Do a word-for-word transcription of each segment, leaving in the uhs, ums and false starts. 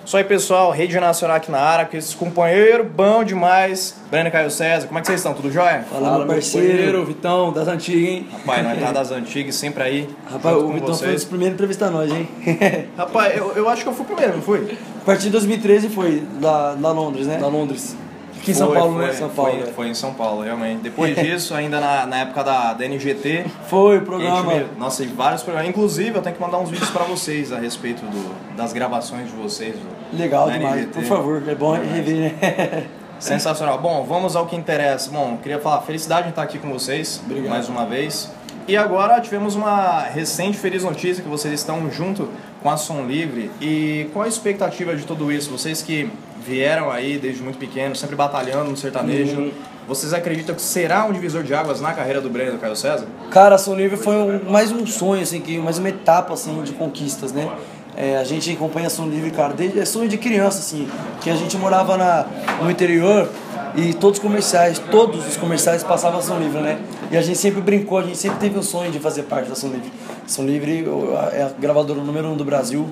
Isso aí, pessoal, Rede Nacional aqui na área, com esse companheiro bom demais, Breno e Caio César. Como é que vocês estão? Tudo jóia? Fala, Fala meu parceiro, Vitão, das antigas, hein? Rapaz, nós tá das antigas, sempre aí. Rapaz, o Vitão vocês. foi um dos primeiros a entrevistar nós, hein? Rapaz, eu, eu acho que eu fui o primeiro, não fui? A partir de dois mil e treze foi, lá, lá Londres, né? Na Londres. Aqui em São Paulo, foi, né? São Paulo, foi, é. foi em São Paulo, realmente. Depois disso, ainda na, na época da, da N G T. Foi o programa. Gente, nossa, vários programas. Inclusive, eu tenho que mandar uns vídeos pra vocês a respeito do, das gravações de vocês. Do, Legal demais, N G T. Por favor, é bom rever, né? Sensacional. Bom, vamos ao que interessa. Bom, queria falar, felicidade em estar aqui com vocês. Obrigado. Mais uma vez. E agora tivemos uma recente feliz notícia que vocês estão junto com a Som Livre. E qual a expectativa de tudo isso? Vocês que vieram aí desde muito pequeno, sempre batalhando no sertanejo, uhum. Vocês acreditam que será um divisor de águas na carreira do Breno e do Caio César? Cara, a Som Livre foi um, mais um sonho, assim, que, mais uma etapa assim, de conquistas, né? É, a gente acompanha a Som Livre, cara, desde, é sonho de criança, assim, que a gente morava na, no interior e todos os comerciais, todos os comerciais passavam a Som Livre, né? E a gente sempre brincou, a gente sempre teve o sonho de fazer parte da Som Livre. A Som Livre é a gravadora número um do Brasil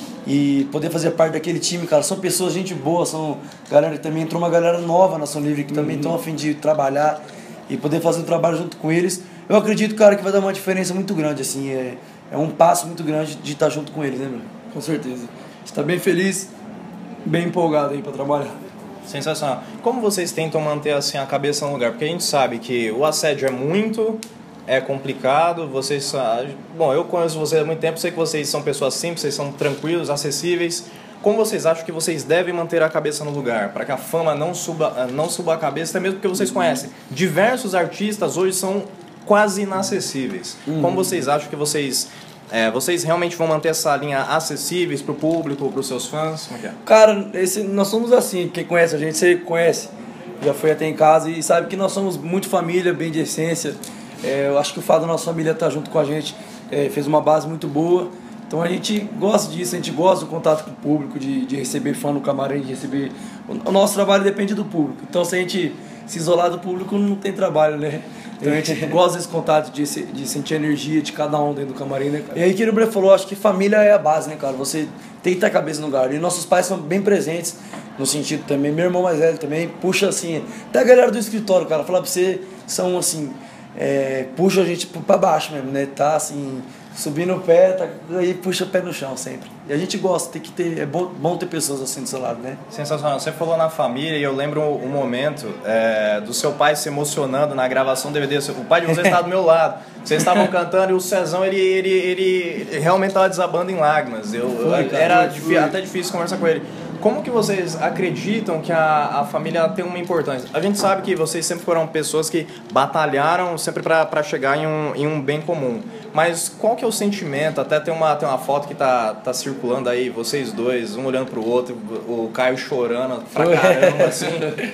e poder fazer parte daquele time, cara, são pessoas, gente boa, são galera, também entrou uma galera nova na Som Livre que também estão a fim de trabalhar e poder fazer um trabalho junto com eles. Eu acredito, cara, que vai dar uma diferença muito grande, assim, é, é um passo muito grande de estar junto com eles, né, meu? Com certeza. Está bem feliz, bem empolgado aí para trabalhar. Sensacional. Como vocês tentam manter assim a cabeça no lugar? Porque a gente sabe que o assédio é muito, é complicado, vocês... Bom, eu conheço vocês há muito tempo, sei que vocês são pessoas simples, vocês são tranquilos, acessíveis. Como vocês acham que vocês devem manter a cabeça no lugar? Para que a fama não suba, não suba a cabeça, até mesmo porque vocês conhecem. Diversos artistas hoje são quase inacessíveis. Uhum. Como vocês acham que vocês... É, vocês realmente vão manter essa linha acessíveis pro público, pros seus fãs? Como é que é? Cara, esse, nós somos assim, quem conhece a gente, você conhece, já foi até em casa e sabe que nós somos muito família, bem de essência. É, eu acho que o fato da nossa família estar junto com a gente é, fez uma base muito boa. Então a gente gosta disso, a gente gosta do contato com o público, de, de receber fã no camarim, de receber... O nosso trabalho depende do público. Então se a gente se isolar do público, não tem trabalho, né? Então a gente gosta desse contato, de, de sentir a energia de cada um dentro do camarim, né, cara? E aí que o Breno falou, acho que família é a base, né, cara? Você tem que ter a cabeça no lugar. E nossos pais são bem presentes no sentido também. Meu irmão mais velho também puxa assim, até a galera do escritório, cara, falar pra você, são assim, é, puxa a gente pra baixo mesmo, né? Tá assim, subindo o pé, tá, aí puxa o pé no chão sempre. E a gente gosta, tem que ter, é bom, bom ter pessoas assim do seu lado, né? Sensacional. Você falou na família e eu lembro um momento é, do seu pai se emocionando na gravação do D V D. O pai de vocês estava do meu lado. Vocês estavam cantando e o Cezão, ele, ele, ele realmente estava desabando em lágrimas. Eu, foi, cara, era foi, foi. até difícil conversar com ele. Como que vocês acreditam que a, a família tem uma importância? A gente sabe que vocês sempre foram pessoas que batalharam sempre para chegar em um, em um bem comum. Mas qual que é o sentimento? Até tem uma, tem uma foto que tá, tá circulando aí, vocês dois, um olhando pro outro, o Caio chorando pra caramba, assim.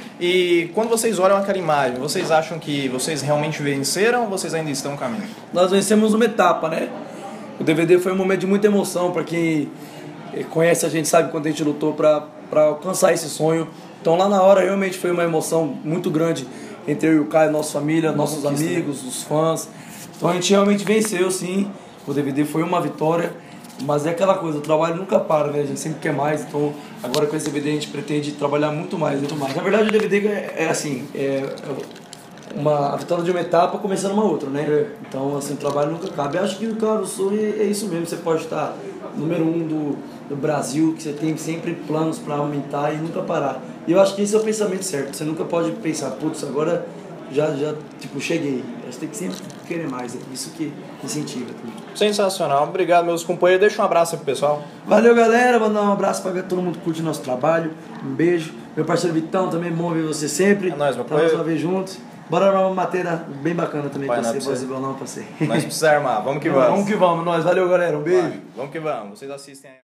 E quando vocês olham aquela imagem, vocês acham que vocês realmente venceram ou vocês ainda estão no caminho? Nós vencemos uma etapa, né? O D V D foi um momento de muita emoção para quem conhece a gente, sabe quando a gente lutou para alcançar esse sonho. Então lá na hora realmente foi uma emoção muito grande entre eu e o Caio, nossa família, nossos amigos, os fãs. Então a gente realmente venceu, sim. O D V D foi uma vitória, mas é aquela coisa, o trabalho nunca para, né? A gente sempre quer mais. Então agora com esse D V D a gente pretende trabalhar muito mais, muito mais. Na verdade o D V D é, é assim, é uma a vitória de uma etapa começando uma outra, né? É. Então assim, o trabalho nunca acaba. Eu acho que, cara, o sonho é, é isso mesmo. Você pode estar número um do, do Brasil, que você tem sempre planos para aumentar e nunca parar. E eu acho que esse é o pensamento certo. Você nunca pode pensar, putz, agora já, já tipo, cheguei. Você tem que sempre querer mais. É isso que incentiva. Sensacional. Obrigado, meus companheiros. Deixa um abraço pro pessoal. Valeu, galera. Mandar um abraço para todo mundo que curte o nosso trabalho. Um beijo. Meu parceiro Vitão também, bom ver você sempre. É nóis, meu pai. Pra mais uma vez juntos. Bora uma matéria bem bacana também pra você, voz e violão pra você. Nós precisamos armar. Vamos que vamos. Vamos que vamos, nós. Valeu, galera. Um beijo. Vai. Vamos que vamos. Vocês assistem aí.